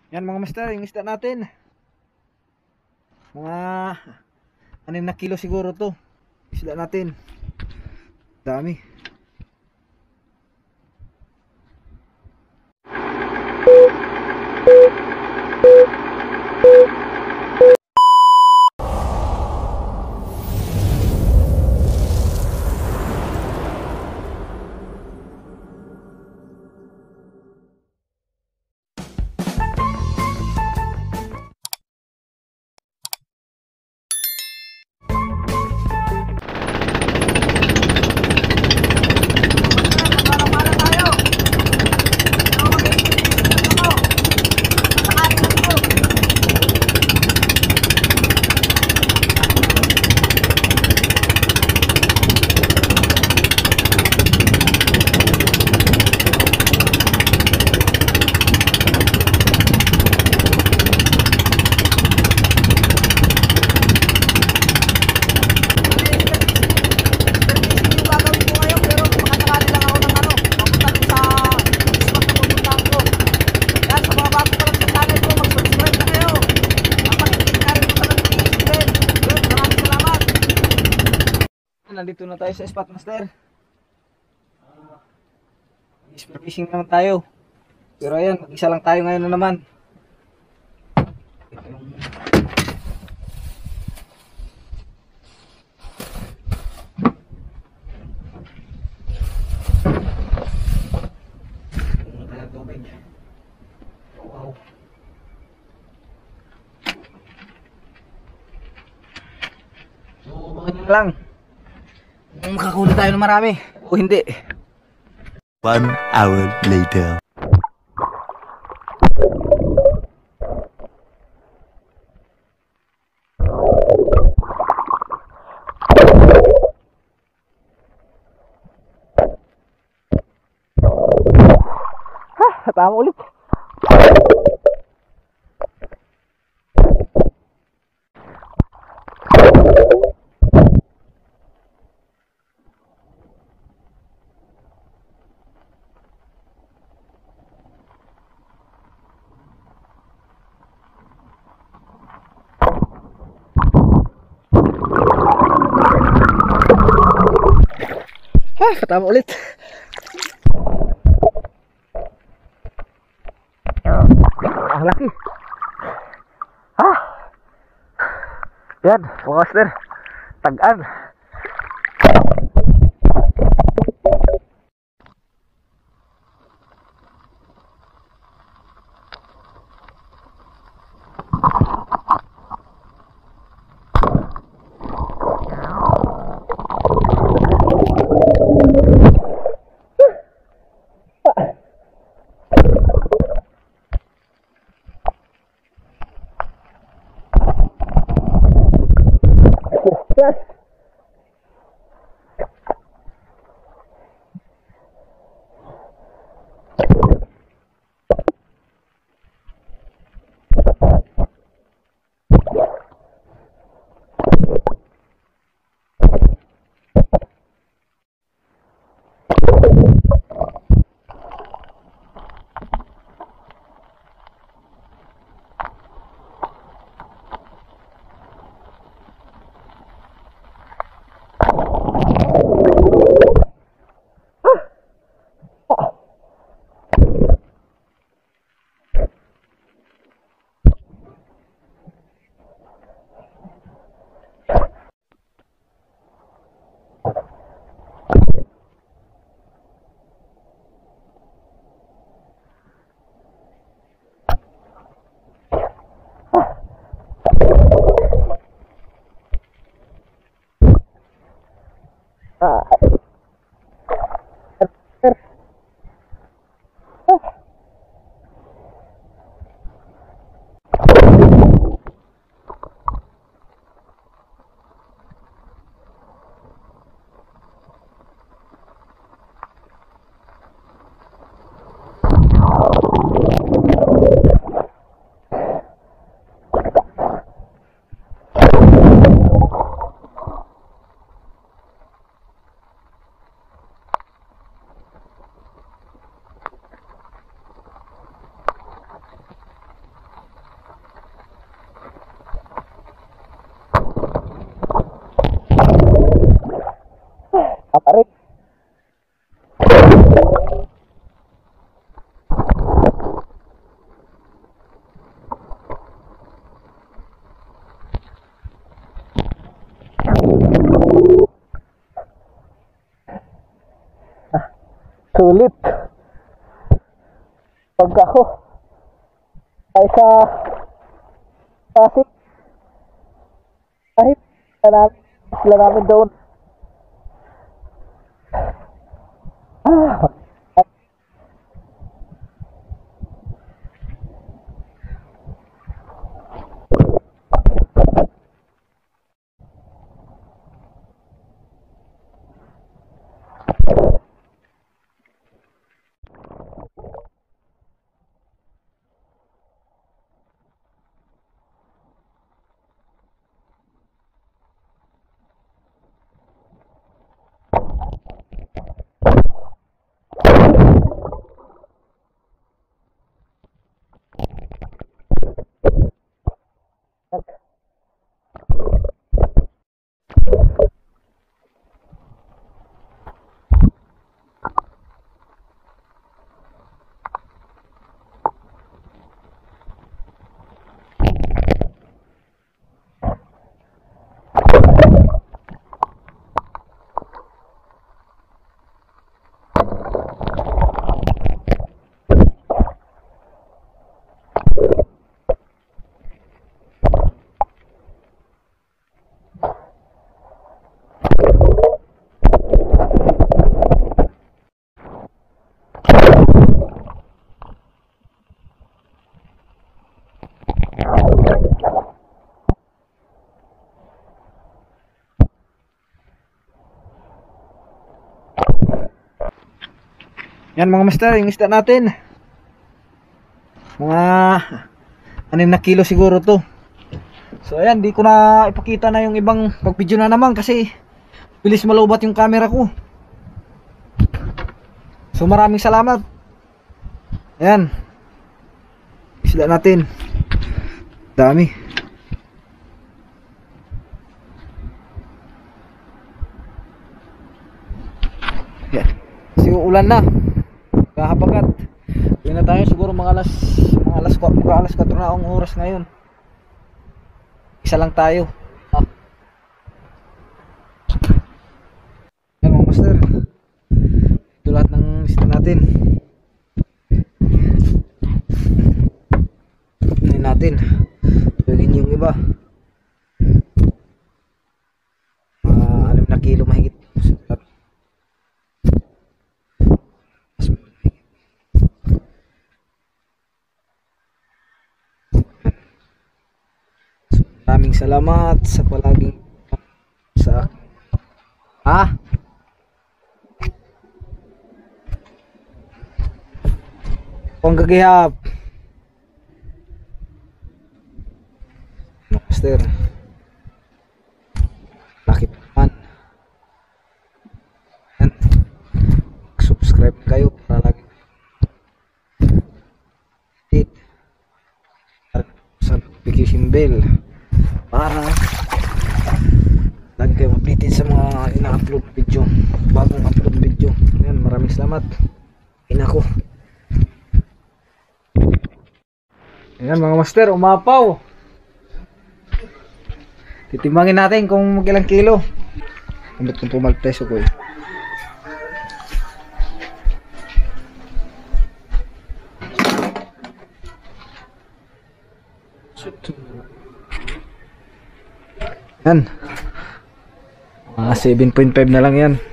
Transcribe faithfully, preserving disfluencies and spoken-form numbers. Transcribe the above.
Yan mga master, yung isda natin. Mga anim na kilo siguro to. Isda natin. Dami. Nandito na tayo sa spot master. Uh, Spear fishing naman tayo. Pero ayan, mag-isa lang tayo ngayon na naman. Ito yung... Wow. So, baka lang. Makakuli tayo ng marami o hindi. One hour later. Ha, tama ulit. Ah, katama ulit. Ang laki. Ah. Yan, mga master. Tag-an. Yes. Sulit. Pag ako ay sa Pasig, kahit na sila namin doon. Ah, yan mga master, yung isda natin. Mga anim na kilo siguro to. So ayan, di ko na ipakita na yung ibang pag-video na naman kasi bilis malubat yung camera ko. So maraming salamat. Ayan, isda natin. Dami. Ayan, kasi ulan na. Kahabagat. Uwi na tayo siguro mga alas mga alas mga alas kwatro na ang oras ngayon. Isa lang tayo. Ah. Yan mga master. Ito lahat ng isda natin. Ini natin. Bigyan yung iba. Uh, anim na kilo mahigit. Maraming salamat sa palaging sa ha panggagihap master. Laki man yan, subscribe kayo para lagi hit sa notification bell para lagi kayo updated sa mga ina-upload video, bagong upload video. Ayan, maraming salamat. Ina ko. Ayan mga master, umapaw. Titimbangin natin kung ilang kilo. Ambot kung pumalpeso ko eh. Yan. Mga seven point five na lang yan.